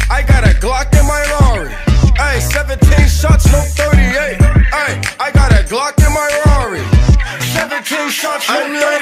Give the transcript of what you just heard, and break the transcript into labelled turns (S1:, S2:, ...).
S1: I got a Glock in my Rari. Ay, 17 shots, no 38. Ay, I got a Glock in my Rari. 17 shots, no 38.